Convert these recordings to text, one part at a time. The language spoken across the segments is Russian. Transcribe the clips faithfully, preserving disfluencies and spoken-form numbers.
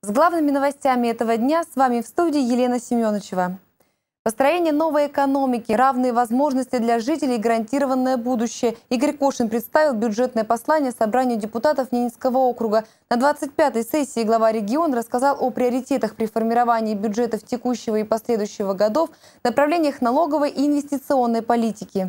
С главными новостями этого дня с вами в студии Елена Семеновичева. Построение новой экономики, равные возможности для жителей, гарантированное будущее. Игорь Кошин представил бюджетное послание собранию депутатов Ненецкого округа. На двадцать пятой сессии глава региона рассказал о приоритетах при формировании бюджетов текущего и последующего годов, направлениях налоговой и инвестиционной политики.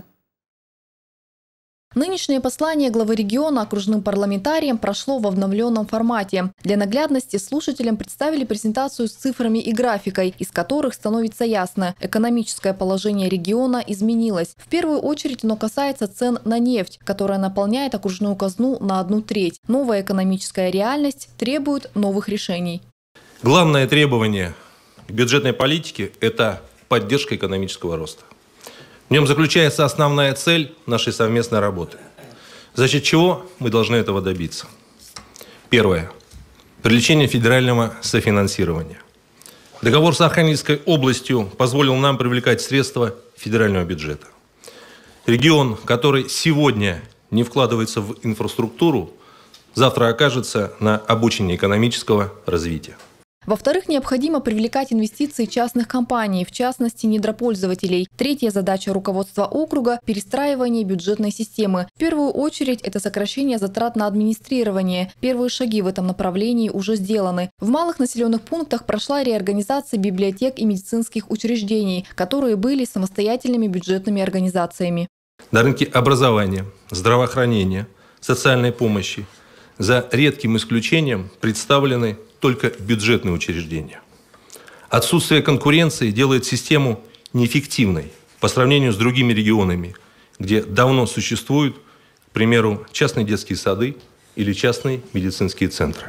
Нынешнее послание главы региона окружным парламентариям прошло в обновленном формате. Для наглядности слушателям представили презентацию с цифрами и графикой, из которых становится ясно – экономическое положение региона изменилось. В первую очередь оно касается цен на нефть, которая наполняет окружную казну на одну треть. Новая экономическая реальность требует новых решений. Главное требование к бюджетной политике – это поддержка экономического роста. В нем заключается основная цель нашей совместной работы. За счет чего мы должны этого добиться? Первое. Привлечение федерального софинансирования. Договор с Архангельской областью позволил нам привлекать средства федерального бюджета. Регион, который сегодня не вкладывается в инфраструктуру, завтра окажется на обочине экономического развития. Во-вторых, необходимо привлекать инвестиции частных компаний, в частности, недропользователей. Третья задача руководства округа – перестраивание бюджетной системы. В первую очередь, это сокращение затрат на администрирование. Первые шаги в этом направлении уже сделаны. В малых населенных пунктах прошла реорганизация библиотек и медицинских учреждений, которые были самостоятельными бюджетными организациями. На рынке образования, здравоохранения, социальной помощи за редким исключением представлены только бюджетные учреждения. Отсутствие конкуренции делает систему неэффективной по сравнению с другими регионами, где давно существуют, к примеру, частные детские сады или частные медицинские центры.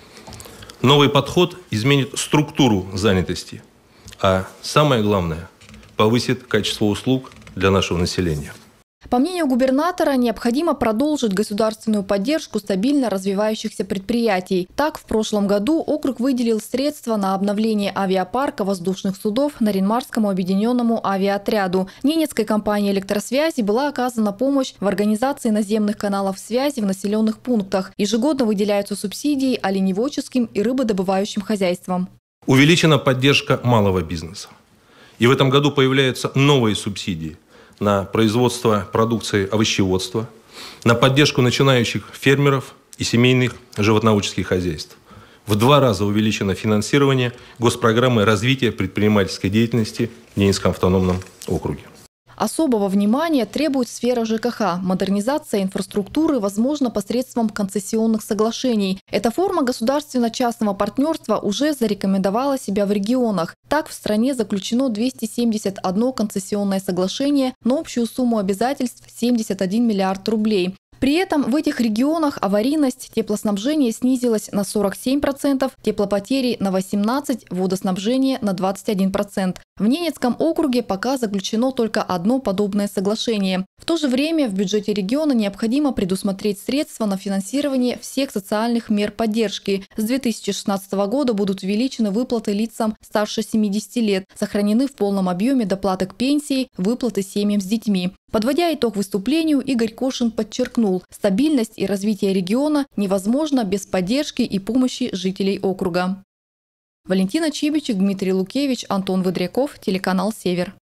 Новый подход изменит структуру занятости, а самое главное – повысит качество услуг для нашего населения. По мнению губернатора, необходимо продолжить государственную поддержку стабильно развивающихся предприятий. Так, в прошлом году округ выделил средства на обновление авиапарка воздушных судов Нарьян-Марскому объединенному авиаотряду. Ненецкой компании электросвязи была оказана помощь в организации наземных каналов связи в населенных пунктах. Ежегодно выделяются субсидии оленеводческим и рыбодобывающим хозяйствам. Увеличена поддержка малого бизнеса. И в этом году появляются новые субсидии на производство продукции овощеводства, на поддержку начинающих фермеров и семейных животноводческих хозяйств. В два раза увеличено финансирование госпрограммы развития предпринимательской деятельности в Ненецком автономном округе. Особого внимания требует сфера ЖКХ. Модернизация инфраструктуры возможна посредством концессионных соглашений. Эта форма государственно-частного партнерства уже зарекомендовала себя в регионах. Так, в стране заключено двести семьдесят одно концессионное соглашение на общую сумму обязательств семьдесят один миллиард рублей. При этом в этих регионах аварийность теплоснабжения снизилась на сорок семь процентов, теплопотери на восемнадцать процентов, водоснабжение на двадцать один процент. В Ненецком округе пока заключено только одно подобное соглашение. В то же время в бюджете региона необходимо предусмотреть средства на финансирование всех социальных мер поддержки. С две тысячи шестнадцатого года будут увеличены выплаты лицам старше семидесяти лет, сохранены в полном объеме доплаты к пенсии, выплаты семьям с детьми. Подводя итог выступлению, Игорь Кошин подчеркнул, стабильность и развитие региона невозможно без поддержки и помощи жителей округа. Валентина Чибичек, Дмитрий Лукевич, Антон Выдряков, телеканал «Север».